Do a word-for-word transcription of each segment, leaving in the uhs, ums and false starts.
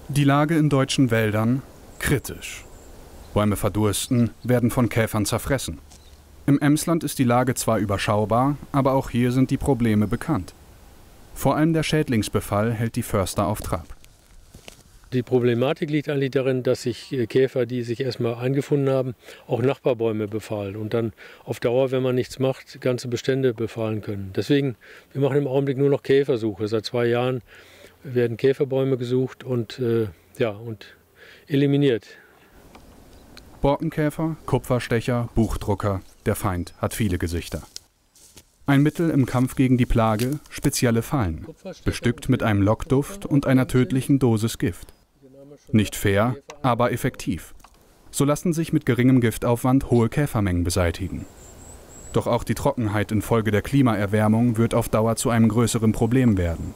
Die Lage in deutschen Wäldern kritisch. Bäume verdursten, werden von Käfern zerfressen. Im Emsland ist die Lage zwar überschaubar, aber auch hier sind die Probleme bekannt. Vor allem der Schädlingsbefall hält die Förster auf Trab. Die Problematik liegt eigentlich darin, dass sich Käfer, die sich erstmal eingefunden haben, auch Nachbarbäume befallen und dann auf Dauer, wenn man nichts macht, ganze Bestände befallen können. Deswegen, wir machen im Augenblick nur noch Käfersuche. Seit zwei Jahren werden Käferbäume gesucht und, äh, ja, und eliminiert. Borkenkäfer, Kupferstecher, Buchdrucker, der Feind hat viele Gesichter. Ein Mittel im Kampf gegen die Plage, spezielle Fallen, bestückt mit einem Lockduft und einer tödlichen Dosis Gift. Nicht fair, aber effektiv. So lassen sich mit geringem Giftaufwand hohe Käfermengen beseitigen. Doch auch die Trockenheit infolge der Klimaerwärmung wird auf Dauer zu einem größeren Problem werden.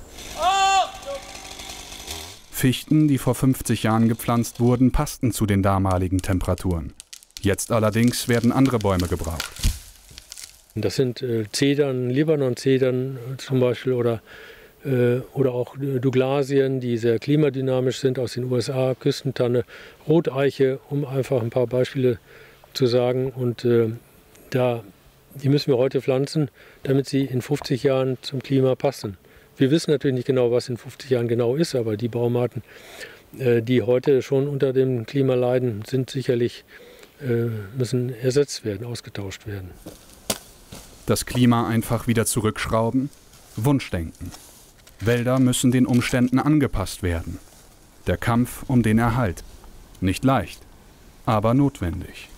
Fichten, die vor fünfzig Jahren gepflanzt wurden, passten zu den damaligen Temperaturen. Jetzt allerdings werden andere Bäume gebraucht. Das sind äh, Zedern, Libanon-Zedern zum Beispiel oder, äh, oder auch Douglasien, die sehr klimadynamisch sind aus den U S A, Küstentanne, Roteiche, um einfach ein paar Beispiele zu sagen. Und äh, da, die müssen wir heute pflanzen, damit sie in fünfzig Jahren zum Klima passen. Wir wissen natürlich nicht genau, was in fünfzig Jahren genau ist, aber die Baumarten, äh, die heute schon unter dem Klima leiden, sind sicherlich, äh, müssen ersetzt werden, ausgetauscht werden. Das Klima einfach wieder zurückschrauben? Wunschdenken. Wälder müssen den Umständen angepasst werden. Der Kampf um den Erhalt. Nicht leicht, aber notwendig.